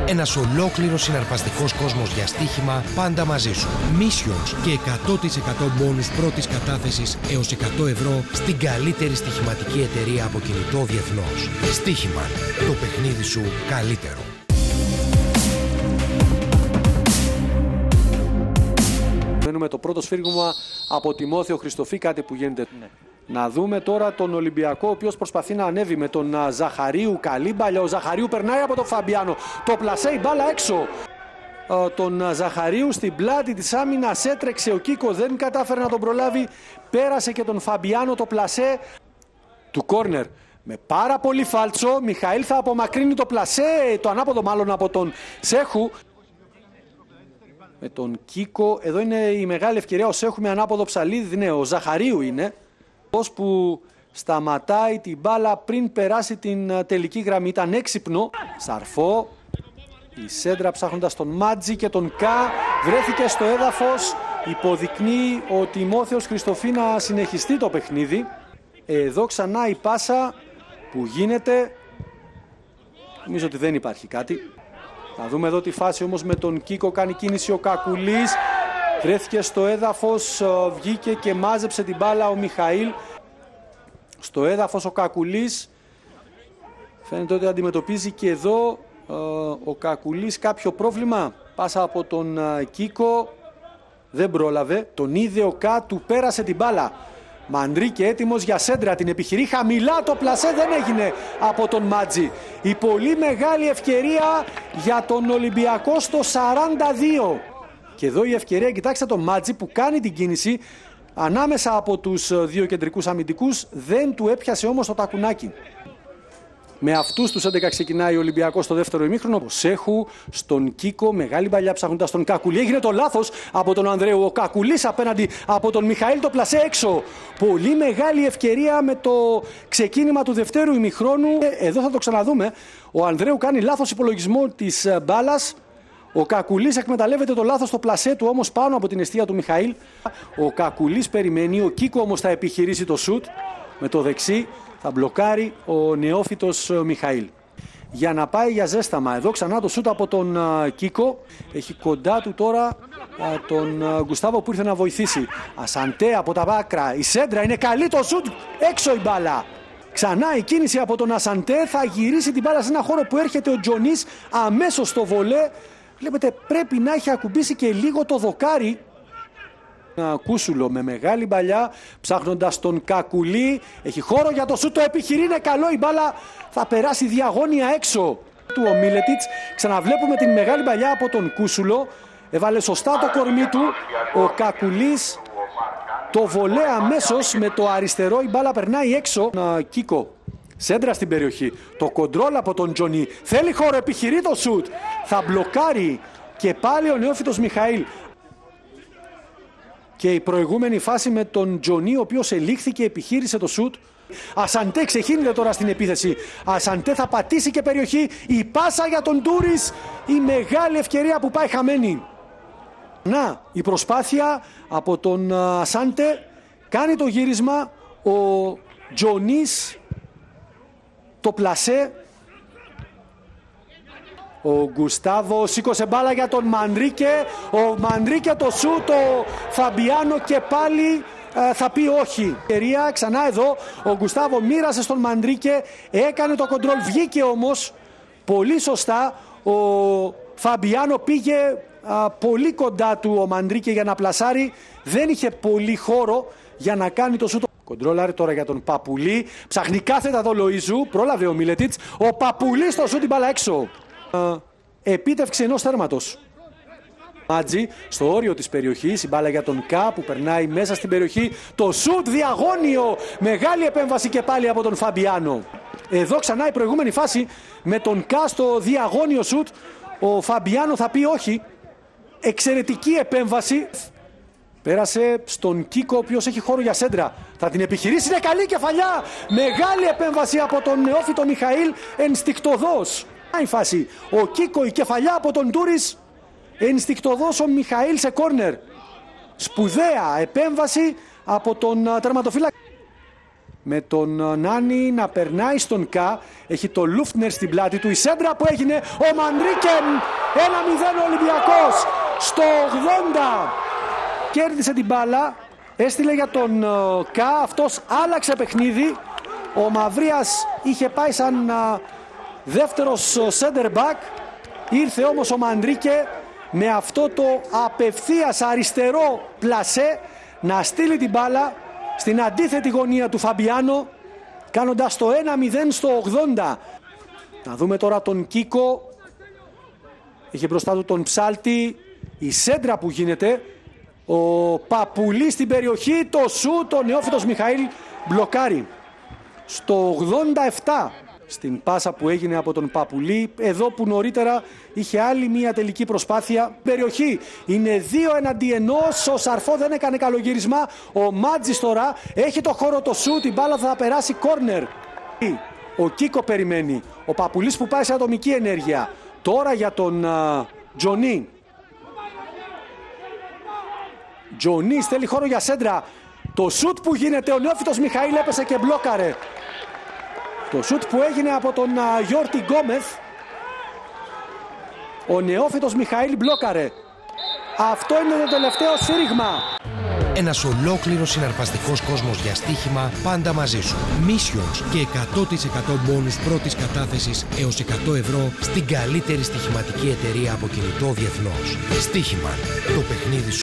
Ένας ολόκληρος συναρπαστικός κόσμος για στοίχημα πάντα μαζί σου. Missions και 100% μπόνους πρώτης κατάθεσης έως 100 ευρώ στην καλύτερη στοιχηματική εταιρεία από κινητό διεθνώς. Στοίχημα. Το παιχνίδι σου καλύτερο. Μένουμε το πρώτο σφύριγμα από Τιμόθεο Χριστοφή, κάτι που γίνεται. Ναι. Να δούμε τώρα τον Ολυμπιακό, ο οποίος προσπαθεί να ανέβει με τον Ζαχαρίου. Καλή μπάλια. Ο Ζαχαρίου περνάει από τον Φαμπιάνο. Το πλασέ, η μπάλα έξω. Τον Ζαχαρίου στην πλάτη της άμυνας έτρεξε ο Κίκο, δεν κατάφερε να τον προλάβει. Πέρασε και τον Φαμπιάνο το πλασέ του κόρνερ. Με πάρα πολύ φάλτσο, Μιχαήλ θα απομακρύνει το πλασέ, το ανάποδο μάλλον από τον Σέχου. Με τον Κίκο, εδώ είναι η μεγάλη ευκαιρία, ο Σέχου με ανάποδο ψαλίδι, ναι, ο Ζαχαρίου είναι. Πώς που σταματάει την μπάλα πριν περάσει την τελική γραμμή, ήταν έξυπνο. Σαρφό, η σέντρα ψάχνοντας τον Μάτζη και τον Κα, βρέθηκε στο έδαφος, υποδεικνύει ο Τιμόθεος Χριστοφή να συνεχιστεί το παιχνίδι. Εδώ ξανά η πάσα που γίνεται, νομίζω ότι δεν υπάρχει κάτι. Θα δούμε εδώ τη φάση όμως με τον Κίκο, κάνει κίνηση ο Κακουλής. Βρέθηκε στο έδαφος, βγήκε και μάζεψε την μπάλα ο Μιχαήλ. Στο έδαφος ο Κακουλής. Φαίνεται ότι αντιμετωπίζει και εδώ ο Κακουλής κάποιο πρόβλημα. Πάσα από τον Κίκο. Δεν πρόλαβε. Τον είδε ο Κα, του πέρασε την μπάλα. Μαντρίκε έτοιμος για σέντρα, την επιχειρεί χαμηλά, το πλασέ δεν έγινε από τον Μάτζη. Η πολύ μεγάλη ευκαιρία για τον Ολυμπιακό στο 42. Και εδώ η ευκαιρία, κοιτάξτε τον Μάτζη που κάνει την κίνηση ανάμεσα από τους δύο κεντρικούς αμυντικούς, δεν του έπιασε όμως το τακουνάκι. Με αυτούς τους 11 ξεκινάει ο Ολυμπιακός στο δεύτερο ημίχρονο. Ο Σέχου στον Κίκο, μεγάλη παλιά ψάχνοντας τον Κακουλή. Έγινε το λάθος από τον Ανδρέου. Ο Κακουλής απέναντι από τον Μιχαήλ, το πλασέ έξω. Πολύ μεγάλη ευκαιρία με το ξεκίνημα του δευτέρου ημιχρόνου. Εδώ θα το ξαναδούμε. Ο Ανδρέου κάνει λάθος υπολογισμό της μπάλας. Ο Κακουλής εκμεταλλεύεται το λάθος στο πλασέ του όμως πάνω από την εστία του Μιχαήλ. Ο Κακουλής περιμένει, ο Κίκο όμως θα επιχειρήσει το σουτ με το δεξί. Θα μπλοκάρει ο νεόφυτος Μιχαήλ. Για να πάει για ζέσταμα. Εδώ ξανά το σούτ από τον Κίκο. Έχει κοντά του τώρα τον Γκουστάβο που ήρθε να βοηθήσει. Ασαντέ από τα βάκρα. Η σέντρα είναι καλή, το σούτ. Έξω η μπάλα. Ξανά η κίνηση από τον Ασαντέ. Θα γυρίσει την μπάλα σε ένα χώρο που έρχεται ο Τζονής αμέσως στο βολέ. Βλέπετε πρέπει να έχει ακουμπήσει και λίγο το δοκάρι. Κούσουλο με μεγάλη μπαλιά ψάχνοντας τον Κακουλή. Έχει χώρο για το σούτ, το επιχειρεί, είναι καλό, η μπάλα θα περάσει διαγώνια έξω του ο Μίλετιτς. Ξαναβλέπουμε την μεγάλη μπαλιά από τον Κούσουλο. Έβαλε σωστά το κορμί του ο Κακουλής. Το βολέ αμέσως με το αριστερό, η μπάλα περνάει έξω. Κίκο, σέντρα στην περιοχή. Το κοντρόλ από τον Τζονί. Θέλει χώρο, επιχειρεί το σούτ. Θα μπλοκάρει και πάλι ο νεόφυτος Μιχαήλ. Και η προηγούμενη φάση με τον Τζονί, ο οποίος ελήχθηκε, επιχείρησε το σουτ. Ασαντέ ξεχύνεται τώρα στην επίθεση. Ασαντέ θα πατήσει και περιοχή. Η πάσα για τον Τούρις. Η μεγάλη ευκαιρία που πάει χαμένη. Να, η προσπάθεια από τον Ασάντε. Κάνει το γύρισμα. Ο Τζονίς το πλασέ. Ο Γκουστάβο σήκωσε μπάλα για τον Μαντρίκε. Ο Μαντρίκε το σούτ, ο Φαμπιάνο και πάλι θα πει όχι. Ευκαιρία ξανά εδώ, ο Γκουστάβο μοίρασε στον Μαντρίκε, έκανε το κοντρόλ, βγήκε όμως πολύ σωστά. Ο Φαμπιάνο πήγε πολύ κοντά του ο Μαντρίκε για να πλασάρει. Δεν είχε πολύ χώρο για να κάνει το σούτ. Κοντρόλαρε τώρα για τον Παπουλή. Ψάχνει κάθετα εδώ Λοΐζου, πρόλαβε ο Μίλετιτς. Ο Παπουλής το σούτ, την μπάλα έξω. Επίτευξη ενός θέρματος. Μάτζι στο όριο της περιοχής, η μπάλα για τον Κα που περνάει μέσα στην περιοχή. Το σουτ διαγώνιο, μεγάλη επέμβαση και πάλι από τον Φαμπιάνο. Εδώ ξανά η προηγούμενη φάση με τον Κα στο διαγώνιο σουτ. Ο Φαμπιάνο θα πει όχι. Εξαιρετική επέμβαση. Πέρασε στον Κίκο, ο οποίος έχει χώρο για σέντρα. Θα την επιχειρήσει, είναι καλή κεφαλιά. Μεγάλη επέμβαση από τον νεόφυτο Μιχαήλ, ενστικτωδός. Η φάση, ο Κίκο, η κεφαλιά από τον Τούρις, ενστικτωδός ο Μιχαήλ σε κόρνερ. Σπουδαία επέμβαση από τον τερματοφύλακα. με τον Νάνι να περνάει στον Κα. Έχει το Λούφτνερ στην πλάτη του. Η σέντρα που έγινε, ο Μανρίκεν, 1-0 ο Ολυμπιακός. Στο 80 κέρδισε την μπάλα, έστειλε για τον Κα, αυτός άλλαξε παιχνίδι. Ο Μαυρίας είχε πάει σαν δεύτερος center back. Ήρθε όμως ο Μανρίκε με αυτό το απευθείας αριστερό πλασέ να στείλει την μπάλα στην αντίθετη γωνία του Φαμπιάνο, κάνοντας το 1-0 στο 80. Να δούμε τώρα τον Κίκο. Είχε μπροστά του τον Ψάλτη. Η σέντρα που γίνεται. Ο Παπουλής στην περιοχή. Το σουτ, ο νεόφυτος Μιχαήλ μπλοκάρει. Στο 87 στην πάσα που έγινε από τον Παπουλή. Εδώ που νωρίτερα είχε άλλη μια τελική προσπάθεια. Περιοχή είναι 2-1. Ο Σαρφό δεν έκανε καλογύρισμα. Ο Μάτζης τώρα έχει το χώρο, το σουτ. Η μπάλα θα περάσει κόρνερ. Ο Κίκο περιμένει. Ο Παπουλής που πάει σε ατομική ενέργεια. Τώρα για τον Τζονί. Τζονί θέλει χώρο για σέντρα. Το σουτ που γίνεται, ο νεόφυτος Μιχαήλ έπεσε και μπλόκαρε. Το σουτ που έγινε από τον Γιόρτι Γκόμεθ. Ο νεόφυτος Μιχαήλ μπλόκαρε. Αυτό είναι το τελευταίο σφύριγμα. Ένας ολόκληρος συναρπαστικός κόσμος για στοίχημα πάντα μαζί σου. Missions και 100% μπόνους πρώτης κατάθεσης έως 100 ευρώ στην καλύτερη στοιχηματική εταιρεία από κινητό διεθνώς. Στοίχημα. Το παιχνίδι σου.